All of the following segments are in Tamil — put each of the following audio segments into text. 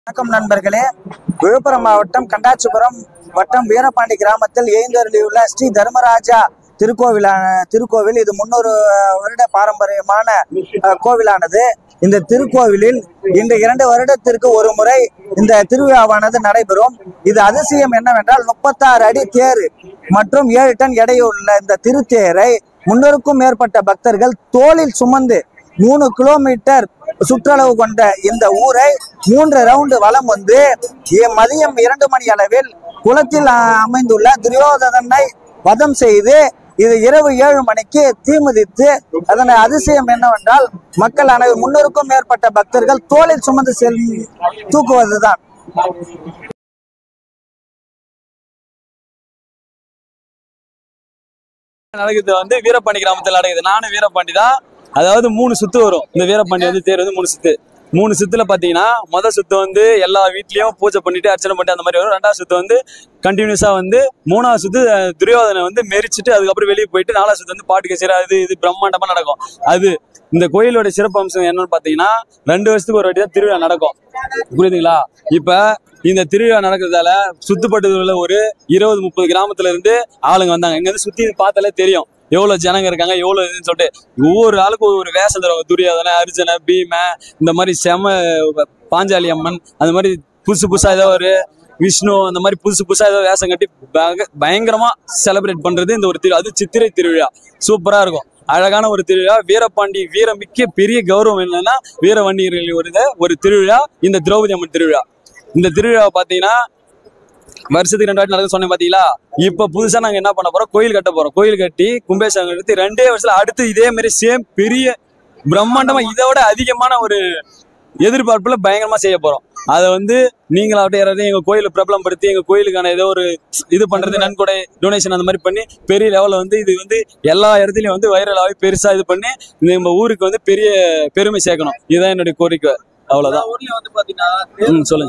வணக்கம் நண்பர்களே. விழுப்புரம் மாவட்டம் கண்டாச்சிபுரம் வட்டம் வீரபாண்டி கிராமத்தில் எழுந்தருளியுள்ள ஸ்ரீ தர்மராஜா திருக்கோவில் இது 300 வருட பாரம்பரியமான கோவிலானது. இந்த திருக்கோவிலில் இந்த 2 வருடத்திற்கு ஒரு முறை இந்த திருவிழாவானது நடைபெறும். இது அதிசயம் என்னவென்றால் 36 அடி தேர் மற்றும் 7 டன் எடையுள்ள இந்த திருத்தேரை 300க்கும் மேற்பட்ட பக்தர்கள் தோளில் சுமந்து 3 கிலோமீட்டர் சுற்றளவு கொண்ட இந்த ஊரை 3 ரவுண்டு வலம் வந்து மதியம் 2 மணி அளவில் குளத்தில் அமைந்துள்ள துரியோதனனை வதம் செய்து இது இரவு 7 மணிக்கு தீமிதித்து, அதனை அதிசயம் என்னவென்றால் மக்கள் அனைவரும் 300க்கும் மேற்பட்ட பக்தர்கள் தோளில் சுமந்து தூக்குவதுதான். நடக்குது வீரபாண்டி கிராமத்தில் நடக்குது. நானும் வீரபாண்டி தான். அதாவது 3 சுத்து வரும் இந்த வீரபாண்டி தேர் 3 சுத்துல பாத்தீங்கன்னா முதல் சுத்து எல்லா வீட்லயும் பூஜை பண்ணிட்டு அர்ச்சனை பண்ணிட்டு அந்த மாதிரி வரும். 2வது சுத்து கண்டினியூஸா 3வது சுத்து துரியோதனை மெரிச்சிட்டு அதுக்கப்புறம் வெளியே போயிட்டு 4வது சுத்து பாட்டு கச்சேரி இது பிரம்மாண்டமா நடக்கும். அது இந்த கோயிலோட சிறப்பு அம்சம் என்னன்னு பாத்தீங்கன்னா 2 வருஷத்துக்கு ஒரு வாட்டி தான் திருவிழா நடக்கும். புரியுதுங்களா? இப்ப இந்த திருவிழா நடக்கிறதால சுத்துப்பட்டதுல ஒரு 20-30 கிராமத்துல இருந்து ஆளுங்க வந்தாங்க. இங்க சுத்தி பார்த்தாலே தெரியும் எவ்வளவு ஜனங்க இருக்காங்க, எவ்வளவு இதுன்னு சொல்லிட்டு ஒவ்வொரு ஆளுக்கும் ஒவ்வொரு வேஷம் தருவாங்க. துரியோதனை, அர்ஜுன, பீம, இந்த மாதிரி பாஞ்சாலி அம்மன், அந்த மாதிரி புதுசா ஏதோ ஒரு விஷ்ணு, அந்த மாதிரி புதுசா ஏதோ வேஷம் கட்டி பயங்கரமா செலிப்ரேட் பண்றது இந்த ஒரு திருவிழா. அது சித்திரை திருவிழா. சூப்பரா இருக்கும், அழகான ஒரு திருவிழா. வீரபாண்டி வீரமிக்க பெரிய கௌரவம் என்னன்னா வீரவண்டியர்கள் ஒரு திருவிழா இந்த திரௌபதி அம்மன் திருவிழா. இந்த திருவிழா பாத்தீங்கன்னா வருஷத்துக்கு 2 வாட்டி நடக்குது சொன்னேன் பாத்தீங்களா? இப்ப புதுசா நாங்க என்ன பண்ண போறோம், கோயில் கட்ட போறோம். கோயில் கட்டி கும்பேஷம் எடுத்து 2 வருஷத்துல அடுத்து இதே மாதிரி சேம் பெரிய பிரம்மாண்டமா இதோட அதிகமான ஒரு எதிர்பார்ப்புல பயங்கரமா செய்ய போறோம். அதை நீங்களாவட்டும் யாராவது எங்க கோயிலை பிரபலப்படுத்தி எங்க கோயிலுக்கான ஏதோ ஒரு இது பண்றது, நன்கொடை டொனேஷன் அந்த மாதிரி பண்ணி பெரிய லெவல்ல இது எல்லா இடத்துலயும் வைரலாகி பெருசா இது பண்ணி நம்ம ஊருக்கு பெரிய பெருமை சேர்க்கணும். இதுதான் என்னுடைய கோரிக்கை. அவ்வளவுதான். சொல்லுங்க.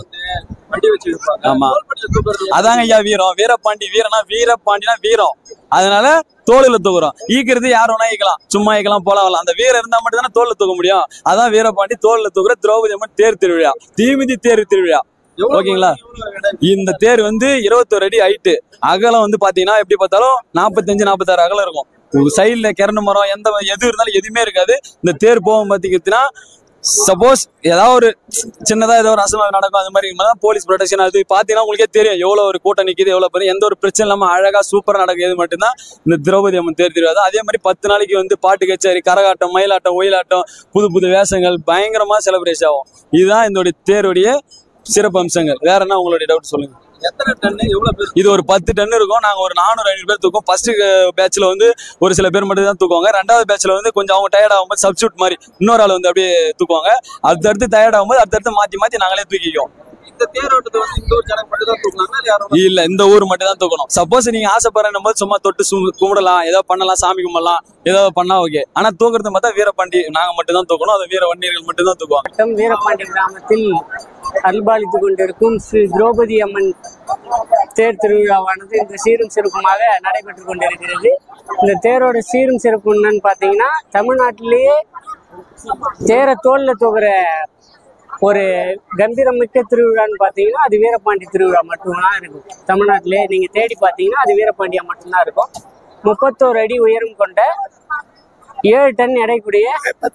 ஆமா, அதாங்க ஐயா வீரம். வீரபாண்டி வீரபாண்டினா வீரம். அதனால தோளில தூக்குறோம். ஈக்கிறது யார் வேணா ஈக்கலாம், சும்மா ஈக்கலாம், போலாம். அந்த வீரம் இருந்தா மட்டும் தானே தோல்ல தூக்க முடியும். அதான் வீரபாண்டி தோல்ல தூக்குற திரௌபதி அம்மன் தேர் திருவிழா, தீமிதி தேர் திருவிழா. ஓகேங்களா? இந்த தேர் 21 அடி ஹைட்டு. அகலம் பாத்தீங்கன்னா எப்படி பார்த்தாலும் 45-46 அகலம் இருக்கும். சைட்ல கிரண மரம் எது இருந்தாலும் எதுவுமே இருக்காது. இந்த தேர் போகும் பாத்தீங்கன்னா சப்போஸ் ஏதாவது ஒரு சின்னதா ஏதோ ஒரு அசம்பாவிதம் நடக்கும், அந்த மாதிரி போலீஸ் ப்ரொடெக்ஷன் அது பாத்தீங்கன்னா உங்களுக்கே தெரியும் எவ்வளவு ஒரு கூட்டம் நிக்குது, எவ்வளவு பேர், எந்த ஒரு பிரச்சனை இல்லாம அழகா சூப்பரா நடக்குது மட்டும்தான் இந்த திரௌபதி அம்மன் தேர் திருவிழா. அதே மாதிரி 10 நாளைக்கு பாட்டு கச்சேரி, கரகாட்டம், மயிலாட்டம், ஒயிலாட்டம், புது வேஷங்கள் பயங்கரமா செலிப்ரேஷன் ஆகும். இதுதான் இந்த தேருடைய சிறப்பு அம்சங்கள். வேற என்ன உங்களுடைய டவுட் சொல்லுங்க. எத்தனை டன், எவ்வளவு பேர்? இது ஒரு 10 டன் இருக்கும். நாங்க ஒரு 400-500 பேர் தூக்கும். ஃபர்ஸ்ட் பேட்ச்ல ஒரு சில பேர் மட்டும் தான் தூக்குவாங்க. 2வது பேட்ச்ல கொஞ்சம் அவங்க டயர்ட் ஆகும்போது சப்ஸ்டியூட் மாதிரி இன்னொரு ஆள் அப்படியே தூக்குவாங்க. அடுத்தடுத்து டயர்ட் ஆகும்போது அடுத்தடுத்து மாத்தி நாங்களே தூக்கிக்குவோம். இந்த தேரோட்டத்தை இந்த ஊர் ஜனங்க மட்டும் தான் தூக்கணும் இல்ல, இந்த ஊர் மட்டும் தான் தூக்கணும். சப்போஸ் நீங்க ஆசைப்படுற போது சும்மா தொட்டு கும்பிடலாம், ஏதோ பண்ணலாம், சாமி கும்பிடலாம், ஏதோ பண்ணா ஓகே. ஆனா தூக்குறது பார்த்தா வீரபாண்டி நாங்க மட்டும் தான் தூக்கணும். அது வீர வண்டியர்கள் மட்டும் தான் தூக்குவாங்க. வீரபாண்டி கிராமத்தில் அருள்பாலித்துக் கொண்டிருக்கும் ஸ்ரீ திரௌபதி அம்மன் தேர் திருவிழாவானது இந்த சீரும் சிறப்புமாக நடைபெற்றுக் கொண்டிருக்கிறது. இந்த தேரோட சீரும் சிறப்பு என்னன்னு பாத்தீங்கன்னா, தமிழ்நாட்டிலேயே தேரை தோல்ல தூக்குற ஒரு கம்பீரமிக்க திருவிழான்னு பாத்தீங்கன்னா அது வீரபாண்டி திருவிழா மட்டும்தான் இருக்கும். தமிழ்நாட்டிலே நீங்க தேடி பாத்தீங்கன்னா அது வீரபாண்டியா மட்டும்தான் இருக்கும். 31 அடி உயரம் கொண்ட 7 டன் எடைக்குடைய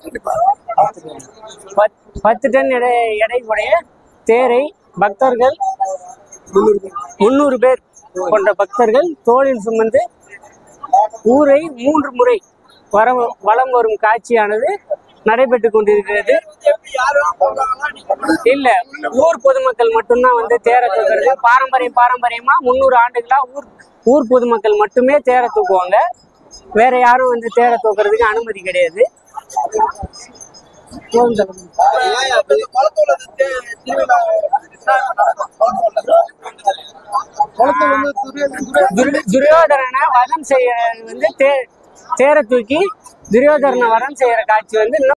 10 டன் எடைக்குடைய தேரை பக்தர்கள் 300 பேர் கொண்ட பக்தர்கள் தோளில் சுமந்து ஊரை 3 முறை வலம் வரும் காட்சியானது நடைபெற்று கொண்டிருக்கிறது. இல்ல, ஊர் பொதுமக்கள் மட்டும்தான் தேரை தூக்குறது. பாரம்பரியமா 300 ஆண்டுகளா ஊர் பொதுமக்கள் மட்டுமே தேரை தூக்குவாங்க. வேற யாரும் தேரை தூக்குறதுக்கு அனுமதி கிடையாது. துரியோதரனை வதம் செய்ய தேரை தூக்கி துரியோதரனை வதம் செய்யற காட்சி